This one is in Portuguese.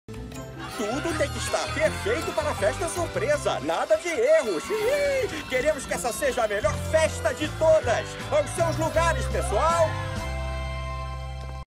Tudo tem que estar perfeito para a festa surpresa. Nada de erros. Queremos que essa seja a melhor festa de todas. Aos seus lugares, pessoal.